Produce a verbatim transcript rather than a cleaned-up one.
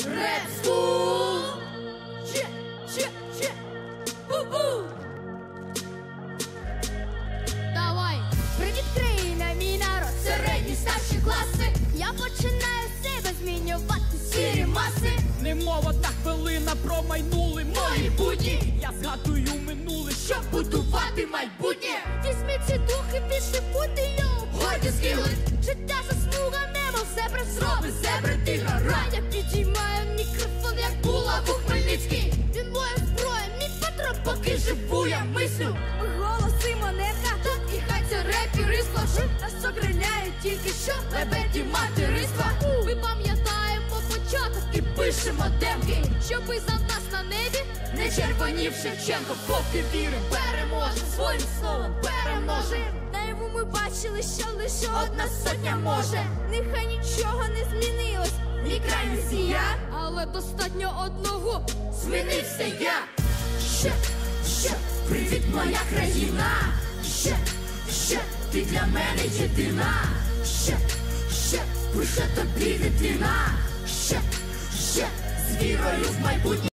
Rap School. Че, че, че. Бу-бу. Давай. Привіт, країна, мій народ. Середні, старші класи. Я починаю себе змінювати Сірі маси. Не мова та хвилина про майнули Мої будні. Я згадую минуле, Щоб будувати майбутнє. Візьми ці духи, більше бути його. Годі скиглить. Життя засмуга, немо зебра Зроби зебри тигра рай. Я підіймаю мікрофон, як Була у Хмельницький. він моя зброя, мій патрон. Поки живу я мислю. Голоси монетка. Тут і хай це репіриство. Нас ограняють тільки що. Лебеді материнства. Ми пам'ятаємо початок І пишемо демки. щоби за нас на небі. Не червонів Шевченко, поки вірим, переможе. Своїм словом перемножим. Наяву ми бачили, що лише Одна сотня може. Нехай нічого не змінилось, Мій край не сія. але достатньо одного. Змінився я. Ще, ще, привіт, моя країна. Ще, ще, ти для мене єдина. Ще, ще, пише тобі дитина. Ще, ще, з вірою в майбутнє.